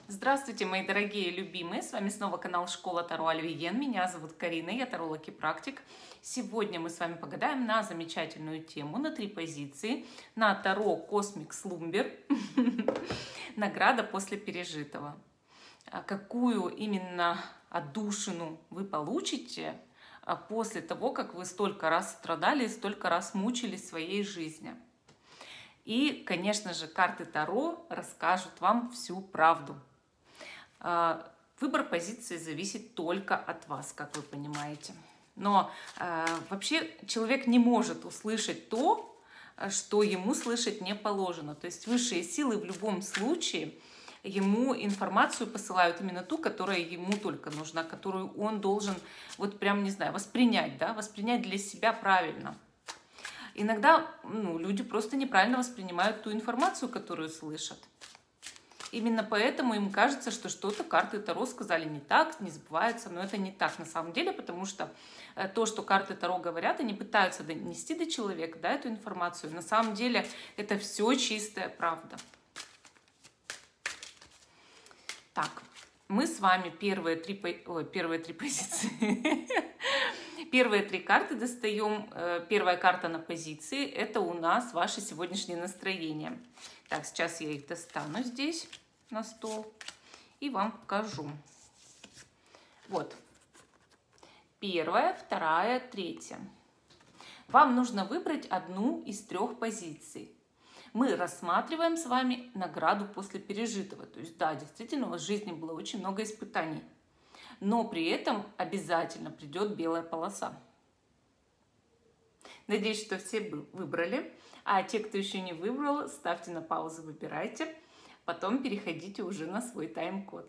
Здравствуйте, мои дорогие любимые! С вами снова канал Школа Таро Альвиен. Меня зовут Карина, я таролог и практик. Сегодня мы с вами погадаем на замечательную тему, на 3 позиции, на Таро Космик Слумбер. Награда после пережитого. Какую именно отдушину вы получите после того, как вы столько раз страдали, столько раз мучились в своей жизни. И, конечно же, карты Таро расскажут вам всю правду. Выбор позиции зависит только от вас, как вы понимаете. Но вообще человек не может услышать то, что ему слышать не положено. То есть высшие силы в любом случае ему информацию посылают именно ту, которая ему только нужна, которую он должен, вот прям, не знаю, воспринять, да, воспринять для себя правильно. Иногда люди просто неправильно воспринимают ту информацию, которую слышат. Именно поэтому им кажется, что что-то карты Таро сказали не так, не сбывается, но это не так на самом деле, потому что то, что карты Таро говорят, они пытаются донести до человека, да, эту информацию. На самом деле это все чистая правда. Так, мы с вами первые три позиции. Первые 3 карты достаем. Первая карта на позиции – это у нас ваше сегодняшнее настроение. Так, сейчас я их достану здесь на стол и вам покажу. Вот. Первая, вторая, третья. Вам нужно выбрать одну из 3 позиций. Мы рассматриваем с вами награду после пережитого. То есть, да, действительно, у вас в жизни было очень много испытаний. Но при этом обязательно придет белая полоса. Надеюсь, что все выбрали. А те, кто еще не выбрал, ставьте на паузу, выбирайте. Потом переходите уже на свой тайм-код.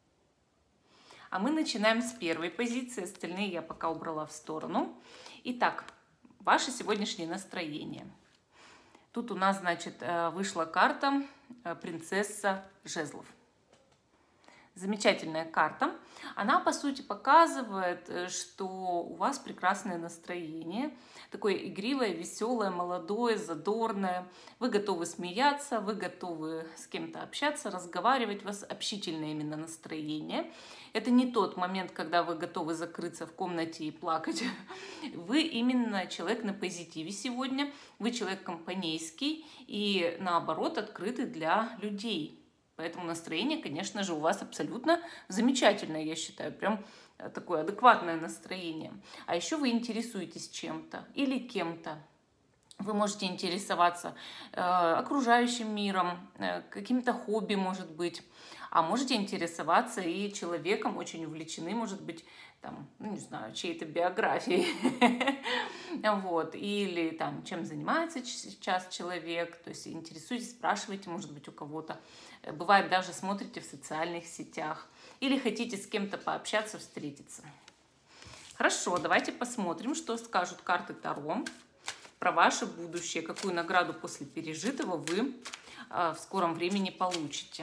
А мы начинаем с первой позиции. Остальные я пока убрала в сторону. Итак, ваше сегодняшнее настроение. Тут у нас, значит, вышла карта «Принцесса жезлов». Замечательная карта. Она, по сути, показывает, что у вас прекрасное настроение, такое игривое, веселое, молодое, задорное. Вы готовы смеяться, вы готовы с кем-то общаться, разговаривать. У вас общительное именно настроение. Это не тот момент, когда вы готовы закрыться в комнате и плакать. Вы именно человек на позитиве сегодня. Вы человек компанейский и, наоборот, открытый для людей. Поэтому настроение, конечно же, у вас абсолютно замечательное, я считаю, прям такое адекватное настроение. А еще вы интересуетесь чем-то или кем-то. Вы можете интересоваться окружающим миром, каким-то хобби, может быть. А можете интересоваться и человеком, очень увлечены, может быть, там, ну, не знаю, чьей-то биографией. Вот. Или там, чем занимается сейчас человек. То есть интересуетесь, спрашиваете, может быть, у кого-то. Бывает, даже смотрите в социальных сетях. Или хотите с кем-то пообщаться, встретиться. Хорошо, давайте посмотрим, что скажут карты Таро про ваше будущее. Какую награду после пережитого вы в скором времени получите.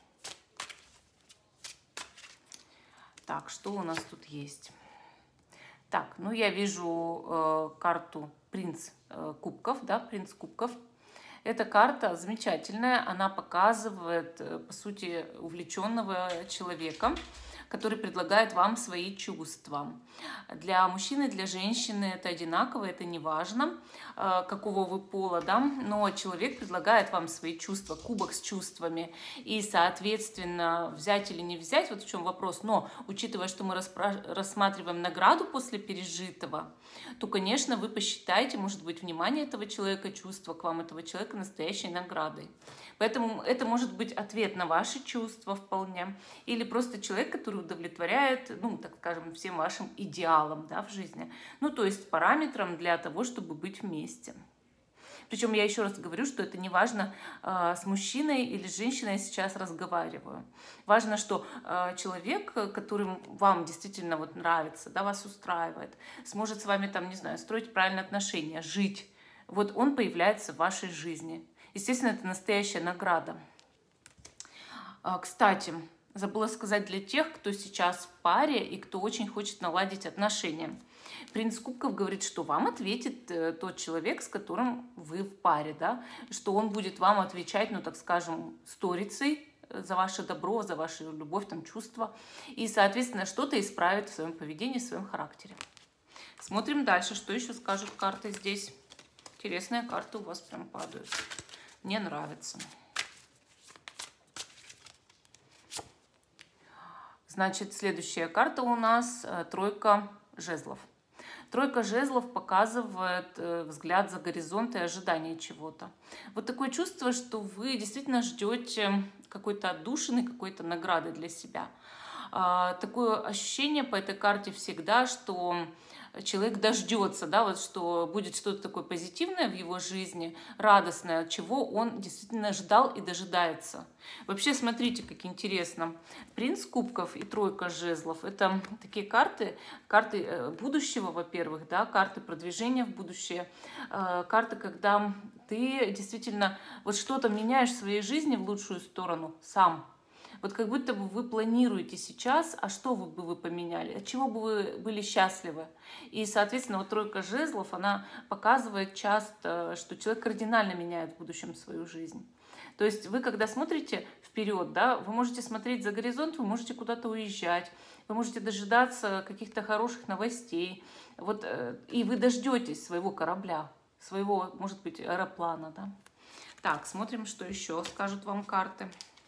Так, что у нас тут есть? Так, ну я вижу карту принц кубков, да, принц кубков. Эта карта замечательная, она показывает, по сути, увлеченного человека, который предлагает вам свои чувства. Для мужчины, для женщины это одинаково, это не важно, какого вы пола, да, но человек предлагает вам свои чувства, кубок с чувствами, и, соответственно, взять или не взять, вот в чем вопрос, но, учитывая, что мы рассматриваем награду после пережитого, то, конечно, вы посчитаете, может быть, внимание этого человека, чувство к вам этого человека настоящей наградой. Поэтому это может быть ответ на ваши чувства вполне, или просто человек, который удовлетворяет, ну, так скажем, всем вашим идеалам, да, в жизни. Ну, то есть параметрам для того, чтобы быть вместе. Причем я еще раз говорю, что это не важно, с мужчиной или с женщиной я сейчас разговариваю. Важно, что человек, который вам действительно вот нравится, да, вас устраивает, сможет с вами, там, не знаю, строить правильные отношения, жить. Вот он появляется в вашей жизни. Естественно, это настоящая награда. Кстати, забыла сказать для тех, кто сейчас в паре и кто очень хочет наладить отношения. Принц кубков говорит, что вам ответит тот человек, с которым вы в паре, да, что он будет вам отвечать, ну, так скажем, сторицей, за ваше добро, за вашу любовь, там, чувства. И, соответственно, что-то исправит в своем поведении, в своем характере. Смотрим дальше, что еще скажут карты здесь. Интересные карты у вас прям падают. Мне нравится. Значит, следующая карта у нас тройка жезлов. Тройка жезлов показывает взгляд за горизонт и ожидание чего-то. Вот такое чувство, что вы действительно ждете какой-то отдушины, какой-то награды для себя. Такое ощущение по этой карте всегда, что человек дождется, да, вот что будет что-то такое позитивное в его жизни, радостное, чего он действительно ждал и дожидается. Вообще, смотрите, как интересно. Принц кубков и тройка жезлов — это такие карты будущего, во-первых, да, карты продвижения в будущее, карты, когда ты действительно вот что-то меняешь в своей жизни в лучшую сторону сам. Вот как будто бы вы планируете сейчас, а что бы вы поменяли, от чего бы вы были счастливы. И, соответственно, вот тройка жезлов, она показывает часто, что человек кардинально меняет в будущем свою жизнь. То есть вы, когда смотрите вперед, да, вы можете смотреть за горизонт, вы можете куда-то уезжать, вы можете дожидаться каких-то хороших новостей. Вот, и вы дождетесь своего корабля, своего, может быть, аэроплана. Да? Так, смотрим, что еще скажут вам карты.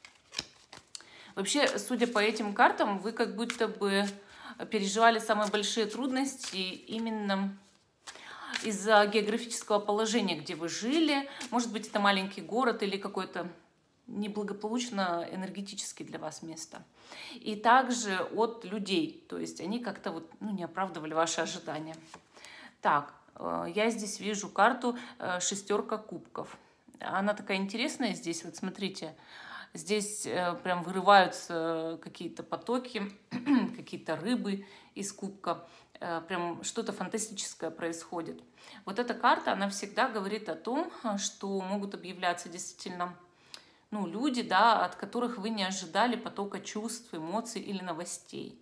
Вообще, судя по этим картам, вы как будто бы переживали самые большие трудности именно из-за географического положения, где вы жили. Может быть, это маленький город или какое-то неблагополучно энергетически для вас место. И также от людей, то есть они как-то вот, не оправдывали ваши ожидания. Так, я здесь вижу карту шестерка кубков. Она такая интересная здесь, вот смотрите. Здесь прям вырываются какие-то потоки, какие-то рыбы из кубка. Прям что-то фантастическое происходит. Вот эта карта, она всегда говорит о том, что могут объявляться действительно люди, да, от которых вы не ожидали потока чувств, эмоций или новостей.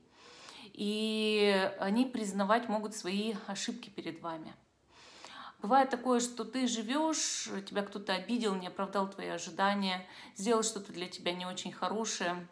И они признавать могут свои ошибки перед вами. Бывает такое, что ты живешь, тебя кто-то обидел, не оправдал твои ожидания, сделал что-то для тебя не очень хорошее.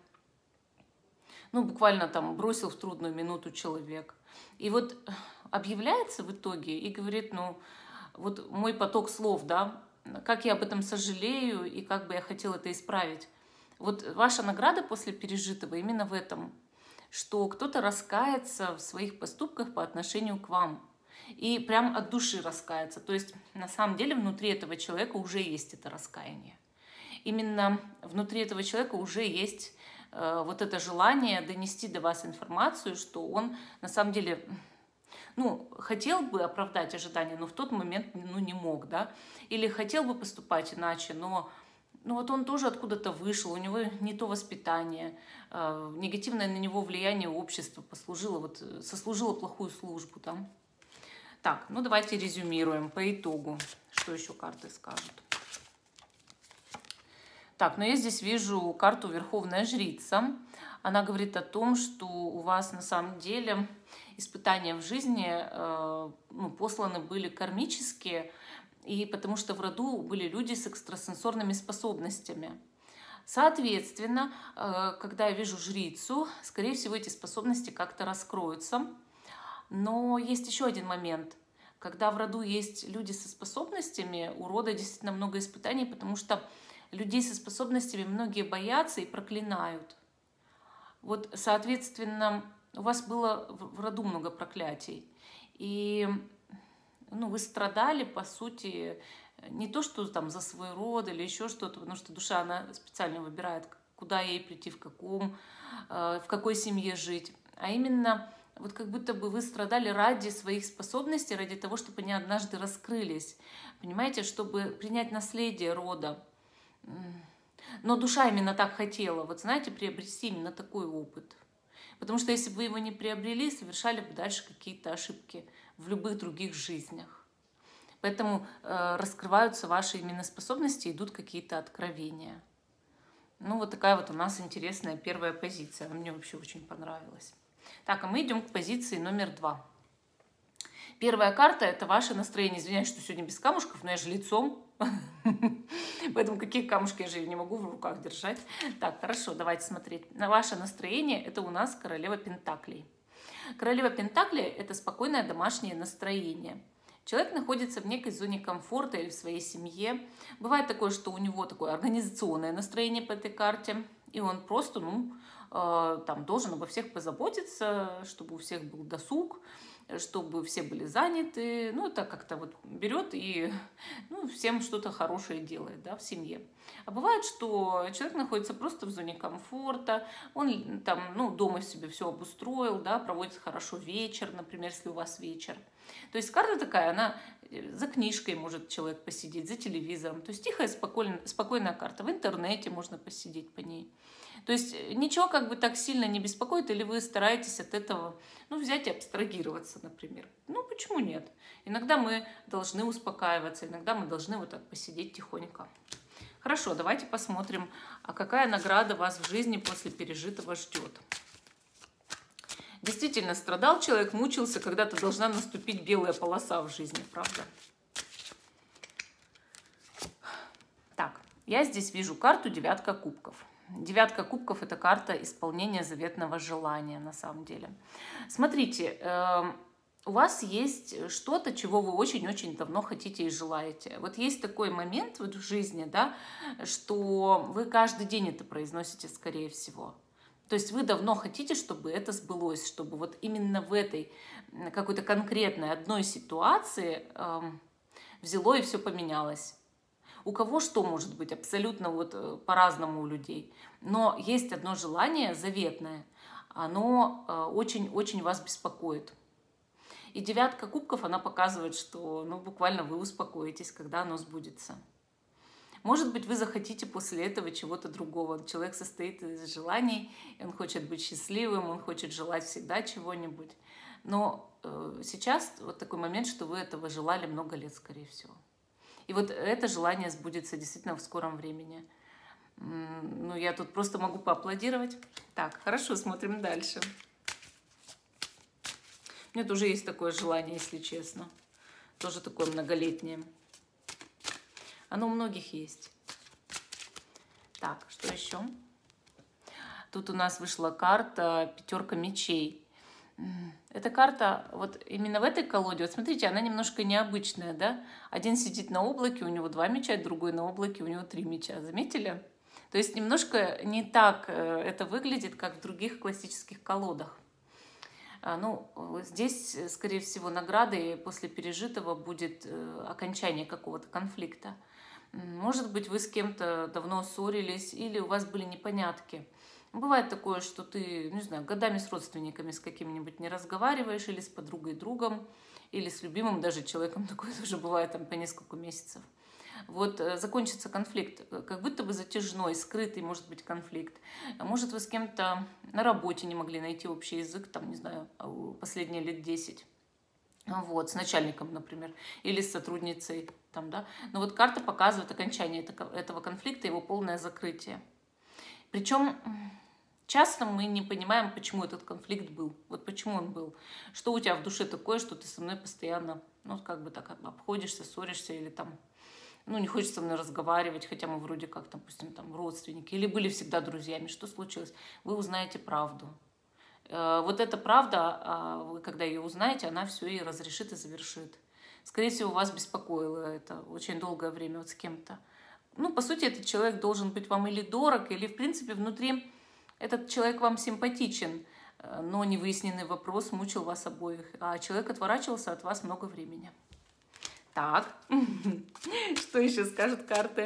Буквально там бросил в трудную минуту человек. И вот объявляется в итоге и говорит, вот мой поток слов, да, как я об этом сожалею и как бы я хотела это исправить. Вот ваша награда после пережитого именно в этом, что кто-то раскается в своих поступках по отношению к вам. И прям от души раскаяться. То есть на самом деле внутри этого человека уже есть это раскаяние. Именно внутри этого человека уже есть вот это желание донести до вас информацию, что он на самом деле хотел бы оправдать ожидания, но в тот момент не мог, да, или хотел бы поступать иначе, но вот он тоже откуда-то вышел, у него не то воспитание, негативное на него влияние общества сослужило плохую службу, да. Так, давайте резюмируем по итогу, что еще карты скажут. Так, я здесь вижу карту Верховная Жрица. Она говорит о том, что у вас на самом деле испытания в жизни посланы были кармические, и потому что в роду были люди с экстрасенсорными способностями. Соответственно, когда я вижу жрицу, скорее всего, эти способности как-то раскроются. Но есть еще один момент. Когда в роду есть люди со способностями, у рода действительно много испытаний, потому что людей со способностями многие боятся и проклинают. Вот, соответственно, у вас было в роду много проклятий. И вы страдали, по сути, не то, что там за свой род или еще что-то, потому что душа, она специально выбирает, куда ей прийти, в какой семье жить, а именно вот как будто бы вы страдали ради своих способностей, ради того, чтобы они однажды раскрылись, понимаете, чтобы принять наследие рода. Но душа именно так хотела, вот знаете, приобрести именно такой опыт. Потому что если бы вы его не приобрели, совершали бы дальше какие-то ошибки в любых других жизнях. Поэтому раскрываются ваши именно способности, идут какие-то откровения. Вот такая вот у нас интересная первая позиция. Она мне вообще очень понравилась. Так, а мы идем к позиции номер 2. Первая карта — это ваше настроение. Извиняюсь, что сегодня без камушков, но я же лицом Поэтому какие камушки я же не могу в руках держать. Так, хорошо, давайте смотреть. На ваше настроение это у нас королева Пентаклей. Королева Пентаклей – это спокойное домашнее настроение. Человек находится в некой зоне комфорта или в своей семье. Бывает такое, что у него такое организационное настроение по этой карте, и он просто, там должен обо всех позаботиться, чтобы у всех был досуг, чтобы все были заняты. Это как-то вот берет и всем что-то хорошее делает, да, в семье. А бывает, что человек находится просто в зоне комфорта, он там, дома себе все обустроил, да, проводит хорошо вечер, например, если у вас вечер. То есть карта такая, она за книжкой может человек посидеть, за телевизором. То есть тихая, спокойная карта. В интернете можно посидеть по ней. То есть ничего как бы так сильно не беспокоит, или вы стараетесь от этого, взять и абстрагироваться, например. Почему нет? Иногда мы должны успокаиваться, иногда мы должны вот так посидеть тихонько. Хорошо, давайте посмотрим, а какая награда вас в жизни после пережитого ждет. Действительно, страдал человек, мучился, когда-то должна наступить белая полоса в жизни, правда? Так, я здесь вижу карту «Девятка кубков». Девятка кубков – это карта исполнения заветного желания, на самом деле. Смотрите, у вас есть что-то, чего вы очень-очень давно хотите и желаете. Вот есть такой момент вот в жизни, да, что вы каждый день это произносите, скорее всего. То есть вы давно хотите, чтобы это сбылось, чтобы вот именно в этой какой-то конкретной одной ситуации взяло и все поменялось. У кого что может быть, абсолютно вот по-разному у людей. Но есть одно желание заветное, оно очень-очень вас беспокоит. И девятка кубков, она показывает, что буквально вы успокоитесь, когда оно сбудется. Может быть, вы захотите после этого чего-то другого. Человек состоит из желаний, он хочет быть счастливым, он хочет желать всегда чего-нибудь. Но сейчас вот такой момент, что вы этого желали много лет, скорее всего. И вот это желание сбудется действительно в скором времени. Я тут просто могу поаплодировать. Так, хорошо, смотрим дальше. У меня тоже есть такое желание, если честно. Тоже такое многолетнее. Оно у многих есть. Так, что еще? Тут у нас вышла карта «Пятерка мечей». Эта карта, вот именно в этой колоде, вот смотрите, она немножко необычная, да? Один сидит на облаке, у него 2 меча, другой на облаке, у него 3 меча. Заметили? То есть немножко не так это выглядит, как в других классических колодах. Здесь, скорее всего, наградой после пережитого будет окончание какого-то конфликта. Может быть, вы с кем-то давно ссорились, или у вас были непонятки. Бывает такое, что ты, не знаю, годами с родственниками с каким-нибудь не разговариваешь, или с подругой, другом, или с любимым даже человеком, такое тоже бывает там по несколько месяцев. Вот закончится конфликт, как будто бы затяжной, скрытый, может быть, конфликт. Может, вы с кем-то на работе не могли найти общий язык, там, не знаю, последние лет 10. Вот, с начальником, например, или с сотрудницей, там, да. Но вот карта показывает окончание этого конфликта, его полное закрытие. Причем часто мы не понимаем, почему этот конфликт был. Вот почему он был. Что у тебя в душе такое, что ты со мной постоянно, как бы так обходишься, ссоришься, или там, не хочешь со мной разговаривать, хотя мы вроде как, допустим, там родственники, или были всегда друзьями. Что случилось? Вы узнаете правду. Вот эта правда, вы когда ее узнаете, она все и разрешит, и завершит. Скорее всего, вас беспокоило это очень долгое время вот с кем-то. По сути, этот человек должен быть вам или дорог, или, в принципе, внутри этот человек вам симпатичен, но невыясненный вопрос мучил вас обоих, а человек отворачивался от вас много времени. Так, что еще скажут карты?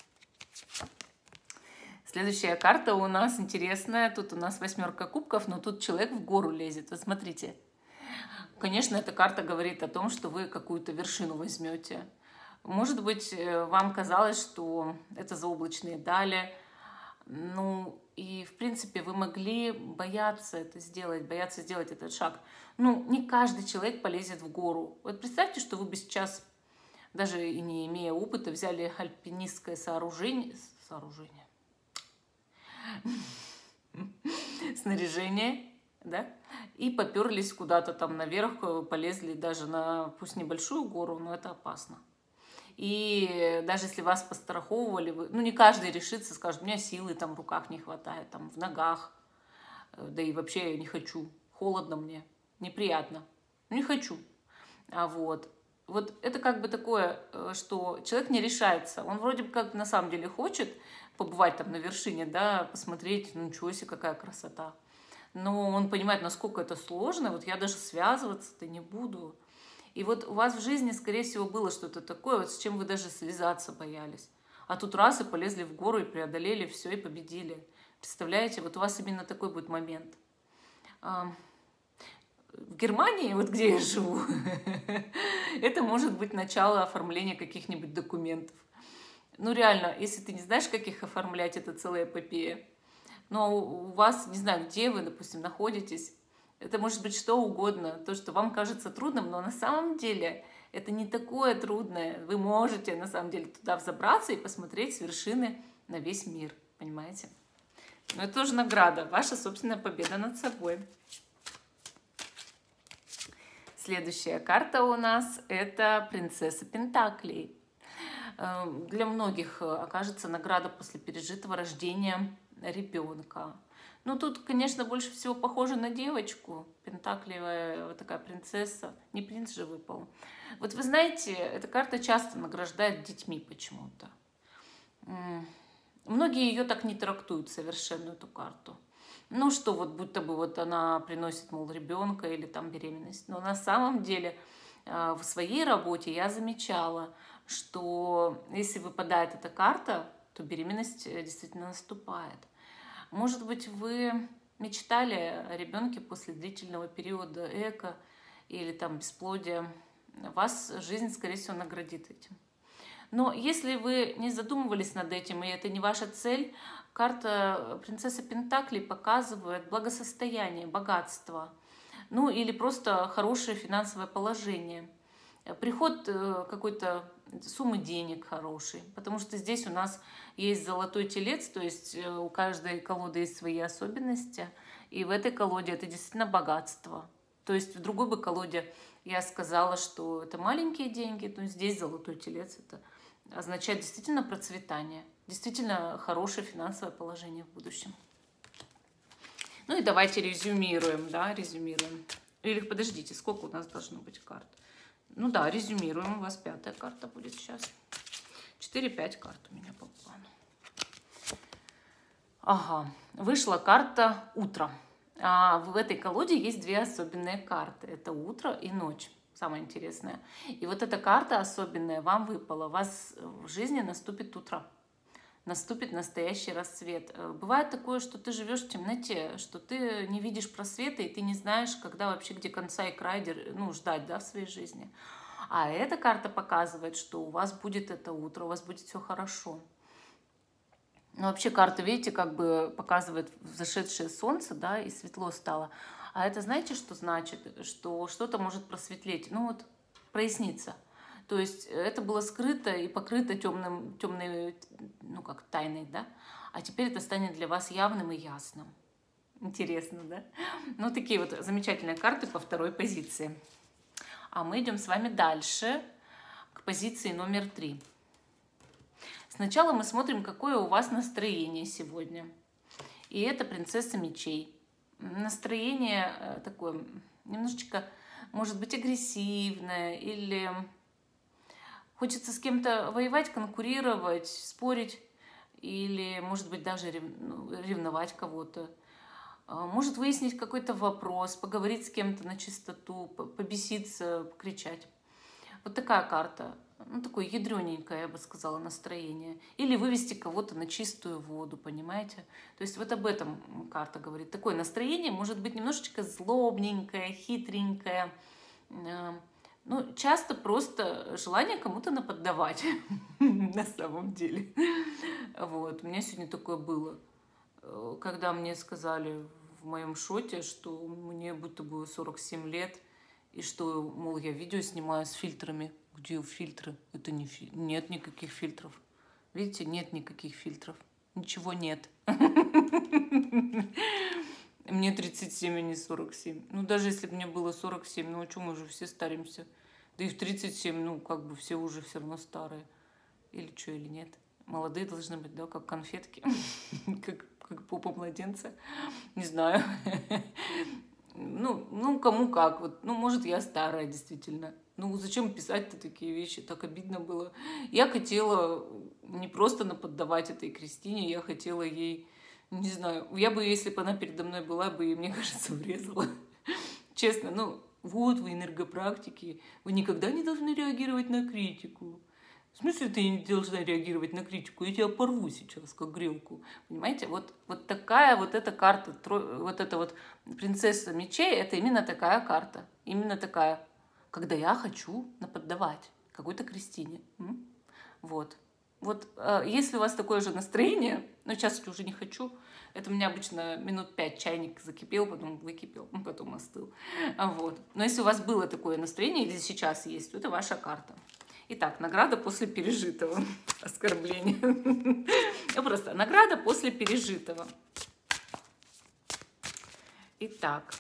Следующая карта у нас интересная. Тут у нас 8 кубков, но тут человек в гору лезет. Вот смотрите. Конечно, эта карта говорит о том, что вы какую-то вершину возьмете. Может быть, вам казалось, что это заоблачные дали. И, в принципе, вы могли бояться это сделать, бояться сделать этот шаг. Не каждый человек полезет в гору. Вот представьте, что вы бы сейчас, даже и не имея опыта, взяли альпинистское снаряжение, да, и поперлись куда-то там наверх, полезли даже на, пусть небольшую гору, но это опасно. И даже если вас постраховывали, ну не каждый решится, скажет, у меня силы там в руках не хватает, там в ногах, да и вообще я не хочу, холодно мне, неприятно, не хочу. Вот это как бы такое, что человек не решается. Он вроде бы как на самом деле хочет побывать там на вершине, да, посмотреть, ну ничего себе, какая красота. Но он понимает, насколько это сложно, вот я даже связываться-то не буду. И вот у вас в жизни, скорее всего, было что-то такое, вот с чем вы даже связаться боялись. А тут раз и полезли в гору, и преодолели все, и победили. Представляете, вот у вас именно такой будет момент. В Германии, вот где я живу, это может быть начало оформления каких-нибудь документов. Ну реально, если ты не знаешь, как их оформлять, это целая эпопея. Но у вас, не знаю, где вы, допустим, находитесь, это может быть что угодно, то, что вам кажется трудным, но на самом деле это не такое трудное. Вы можете на самом деле туда взобраться и посмотреть с вершины на весь мир, понимаете? Но это тоже награда, ваша собственная победа над собой. Следующая карта у нас – это принцесса Пентаклей. Для многих окажется награда после пережитого рождения ребенка. Ну, тут, конечно, больше всего похоже на девочку. Пентаклевая вот такая принцесса. Не принц же выпал. Вот вы знаете, эта карта часто награждает детьми почему-то. Многие ее так не трактуют совершенно, эту карту. Ну, что вот будто бы вот она приносит, мол, ребенка или там беременность. Но на самом деле в своей работе я замечала, что если выпадает эта карта, то беременность действительно наступает. Может быть, вы мечтали о ребенке после длительного периода эко или там бесплодия. Вас жизнь, скорее всего, наградит этим. Но если вы не задумывались над этим, и это не ваша цель, карта принцессы Пентаклей показывает благосостояние, богатство, ну или просто хорошее финансовое положение. Приход какой-то суммы денег хороший, потому что здесь у нас есть золотой телец, то есть у каждой колоды есть свои особенности, и в этой колоде это действительно богатство. То есть в другой бы колоде я сказала, что это маленькие деньги, но здесь золотой телец, это означает действительно процветание, действительно хорошее финансовое положение в будущем. Ну и давайте резюмируем, да, резюмируем. Или подождите, сколько у нас должно быть карт? Ну да, резюмируем. У вас 5-я карта будет сейчас. 4-5 карт у меня по плану. Ага, вышла карта «Утро». А в этой колоде есть 2 особенные карты. Это утро и ночь. Самое интересное. И вот эта карта особенная вам выпала. У вас в жизни наступит утро. Наступит настоящий рассвет. Бывает такое, что ты живешь в темноте, что ты не видишь просвета, и ты не знаешь, когда вообще, где конца и край, ну, ждать, да, в своей жизни. А эта карта показывает, что у вас будет это утро, у вас будет все хорошо. Ну, вообще карта, видите, как бы показывает взошедшее солнце, да, и светло стало. А это знаете, что значит? Что что-то может просветлеть, ну вот проясниться. То есть это было скрыто и покрыто темной, ну как тайной, да? А теперь это станет для вас явным и ясным. Интересно, да? Ну, такие вот замечательные карты по 2-й позиции. А мы идем с вами дальше, к позиции номер 3. Сначала мы смотрим, какое у вас настроение сегодня. И это принцесса мечей. Настроение такое немножечко, может быть, агрессивное или... Хочется с кем-то воевать, конкурировать, спорить или, может быть, даже ревновать кого-то. Может выяснить какой-то вопрос, поговорить с кем-то на чистоту, побеситься, покричать. Вот такая карта. Ну, такое ядрененькое, я бы сказала, настроение. Или вывести кого-то на чистую воду, понимаете? То есть вот об этом карта говорит. Такое настроение может быть немножечко злобненькое, хитренькое. Ну, часто просто желание кому-то наподдавать, на самом деле. Вот, у меня сегодня такое было, когда мне сказали в моем шоте, что мне будто бы 47 лет, и что, мол, я видео снимаю с фильтрами. Где фильтры? Это не нет никаких фильтров. Видите, нет никаких фильтров. Ничего нет. Мне 37, а не 47. Ну, даже если бы мне было 47, ну, а что, мы же все старимся. Да и в 37, ну, как бы все уже все равно старые. Или что, или нет? Молодые должны быть, да, как конфетки, как попа младенца. Не знаю. Ну, кому как. Вот, ну, может, я старая, действительно. Ну, зачем писать-то такие вещи? Так обидно было. Я хотела не просто наподдавать этой Кристине, я хотела ей, не знаю, я бы, если бы она передо мной была, бы, ей, мне кажется, врезала. Честно, ну, вот вы энергопрактики, вы никогда не должны реагировать на критику. В смысле ты не должна реагировать на критику? Я тебя порву сейчас, как грелку. Понимаете? Вот такая вот эта карта, вот эта вот принцесса мечей, это именно такая карта. Именно такая, когда я хочу наподдавать какой-то Кристине. Вот. Вот если у вас такое же настроение, но сейчас я уже не хочу, это у меня обычно минут 5 чайник закипел, потом выкипел, потом остыл. Вот. Но если у вас было такое настроение или сейчас есть, то это ваша карта. Итак, награда после пережитого. Оскорбление. Просто награда после пережитого. Итак.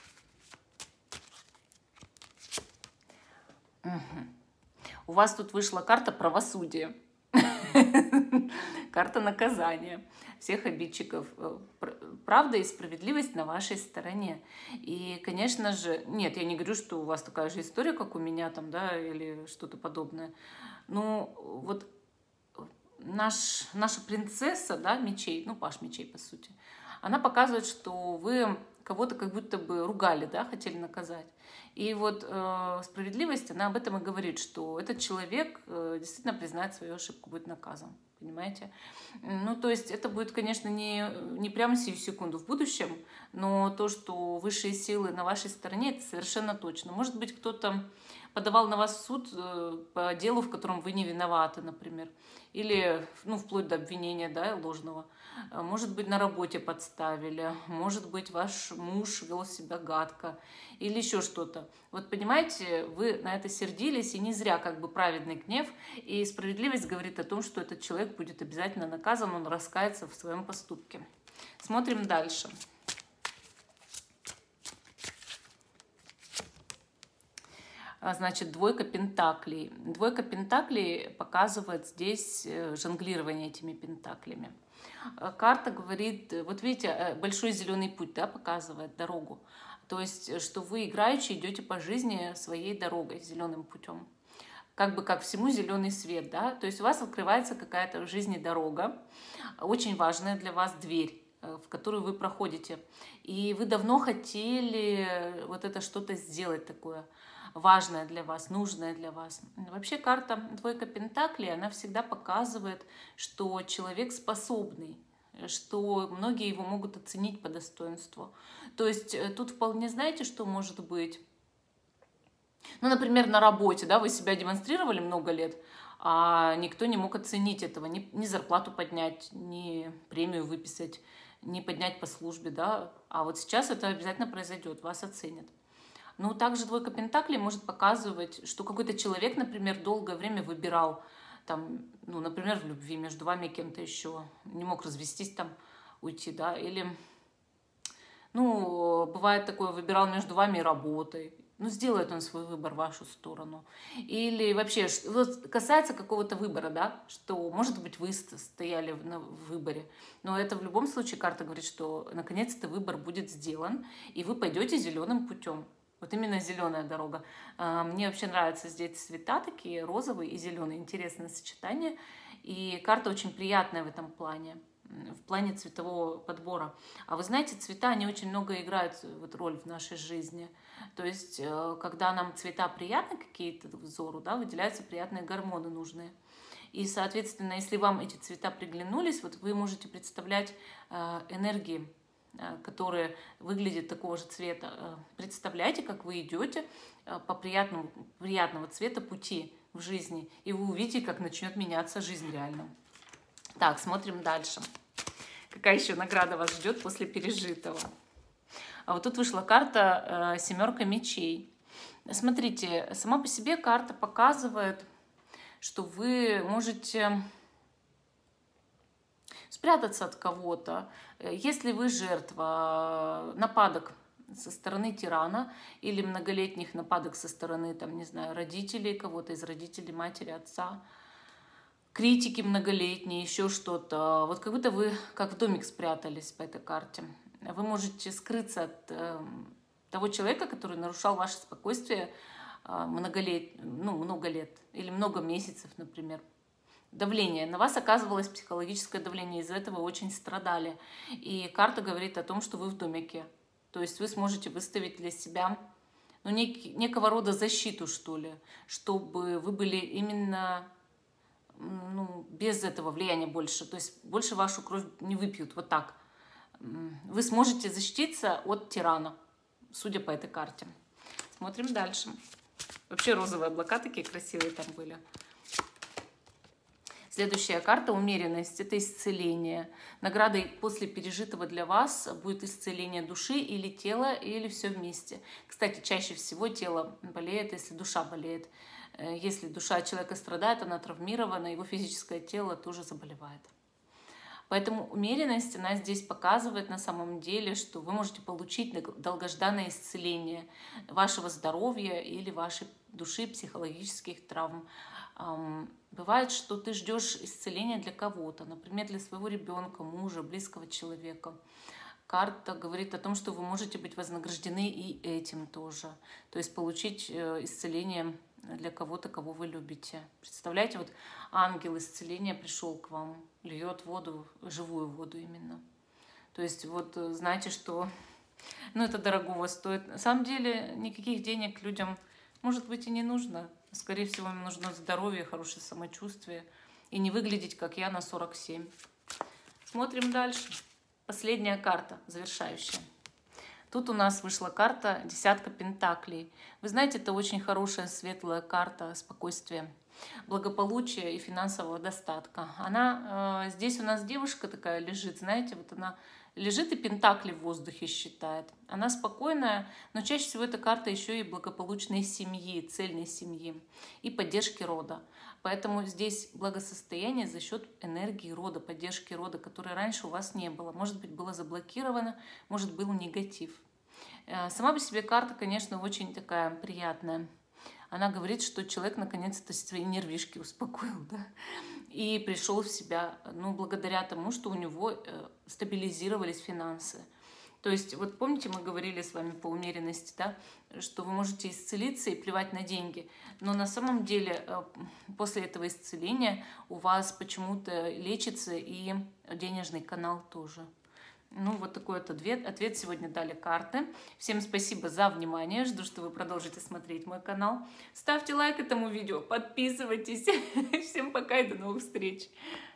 У вас тут вышла карта правосудия. Карта наказания всех обидчиков. Правда и справедливость на вашей стороне. И, конечно же, нет, я не говорю, что у вас такая же история, как у меня там, да, или что-то подобное. Ну, вот наша принцесса, да, мечей, ну, паш мечей, по сути, она показывает, что вы кого-то как будто бы ругали, да, хотели наказать. И вот справедливость, она об этом и говорит, что этот человек действительно признает свою ошибку, будет наказан. Понимаете? Ну, то есть это будет, конечно, не прямо сию секунду в будущем, но то, что высшие силы на вашей стороне, это совершенно точно. Может быть, кто-то подавал на вас в суд по делу, в котором вы не виноваты, например. Или, ну, вплоть до обвинения, да, ложного. Может быть, на работе подставили. Может быть, ваш муж вел себя гадко. Или еще что-то. Вот понимаете, вы на это сердились, и не зря как бы праведный гнев. И справедливость говорит о том, что этот человек будет обязательно наказан, он раскается в своем поступке. Смотрим дальше. Значит, двойка пентаклей. Двойка пентаклей показывает здесь жонглирование этими пентаклями. Карта говорит, вот видите, большой зеленый путь, да, показывает дорогу. То есть, что вы играючи идете по жизни своей дорогой, зеленым путем. Как бы как всему зеленый свет, да. То есть у вас открывается какая-то в жизни дорога, очень важная для вас дверь, в которую вы проходите. И вы давно хотели вот это что-то сделать такое важное для вас, нужное для вас. Вообще карта двойка пентаклей, она всегда показывает, что человек способный, что многие его могут оценить по достоинству. То есть тут вполне, знаете, что может быть? Ну, например, на работе, да, вы себя демонстрировали много лет, а никто не мог оценить этого, ни зарплату поднять, ни премию выписать, ни поднять по службе, да. А вот сейчас это обязательно произойдет, вас оценят. Ну, также двойка пентаклей может показывать, что какой-то человек, например, долгое время выбирал, там, ну, например, в любви между вами и кем-то еще, не мог развестись, там, уйти, да, или, ну, бывает такое, выбирал между вами и работой, ну, сделает он свой выбор в вашу сторону. Или вообще, вот касается какого-то выбора, да, что, может быть, вы стояли в выборе, но это в любом случае карта говорит, что наконец-то выбор будет сделан, и вы пойдете зеленым путем. Вот именно зеленая дорога. Мне вообще нравятся здесь цвета такие, розовый и зеленый. Интересное сочетание. И карта очень приятная в этом плане, в плане цветового подбора. А вы знаете, цвета, они очень много играют вот роль в нашей жизни. То есть, когда нам цвета приятны какие-то взору, да, выделяются приятные гормоны нужные. И, соответственно, если вам эти цвета приглянулись, вот вы можете представлять энергии, которые выглядят такого же цвета. Представляете, как вы идете по приятного цвета пути в жизни, и вы увидите, как начнет меняться жизнь реально. Так, смотрим дальше. Какая еще награда вас ждет после пережитого? А вот тут вышла карта семерка мечей. Смотрите, сама по себе карта показывает, что вы можете спрятаться от кого-то, если вы жертва нападок со стороны тирана или многолетних нападок со стороны, там, не знаю, родителей, кого-то из родителей, матери, отца, критики многолетние, еще что-то. Вот как будто вы как в домик спрятались по этой карте. Вы можете скрыться от того человека, который нарушал ваше спокойствие много лет или много месяцев, например. Давление. На вас оказывалось психологическое давление, из-за этого вы очень страдали. И карта говорит о том, что вы в домике. То есть вы сможете выставить для себя некого рода защиту, что ли, чтобы вы были именно без этого влияния больше. То есть больше вашу кровь не выпьют, вот так. Вы сможете защититься от тирана, судя по этой карте. Смотрим дальше. Вообще розовые облака такие красивые там были. Следующая карта — умеренность. Это исцеление. Наградой после пережитого для вас будет исцеление души или тела, или все вместе. Кстати, чаще всего тело болеет, если душа болеет. Если душа человека страдает, она травмирована, его физическое тело тоже заболевает. Поэтому умеренность, она здесь показывает на самом деле, что вы можете получить долгожданное исцеление вашего здоровья или вашей души, психологических травм. Бывает, что ты ждешь исцеления для кого-то, например, для своего ребенка, мужа, близкого человека. Карта говорит о том, что вы можете быть вознаграждены и этим тоже. То есть получить исцеление для кого-то, кого вы любите. Представляете, вот ангел исцеления пришел к вам, льет воду, живую воду именно. То есть вот знаете, что это дорогого стоит. На самом деле никаких денег людям, может быть, и не нужно. Скорее всего, им нужно здоровье, хорошее самочувствие. И не выглядеть, как я, на 47. Смотрим дальше. Последняя карта, завершающая. Тут у нас вышла карта «Десятка пентаклей». Вы знаете, это очень хорошая, светлая карта спокойствия, благополучия и финансового достатка. Здесь у нас девушка такая лежит, знаете, вот она лежит и пентакли в воздухе считает. Она спокойная, но чаще всего эта карта еще и благополучной семьи, цельной семьи и поддержки рода. Поэтому здесь благосостояние за счет энергии рода, поддержки рода, которой раньше у вас не было. Может быть, было заблокировано, может, был негатив. Сама по себе карта, конечно, очень такая приятная. Она говорит, что человек наконец-то свои нервишки успокоил, да? И пришел в себя, благодаря тому, что у него стабилизировались финансы. То есть, вот помните, мы говорили с вами по умеренности, да, что вы можете исцелиться и плевать на деньги. Но на самом деле после этого исцеления у вас почему-то лечится и денежный канал тоже. Вот такой вот ответ сегодня дали карты. Всем спасибо за внимание. Жду, что вы продолжите смотреть мой канал. Ставьте лайк этому видео, подписывайтесь. Всем пока и до новых встреч.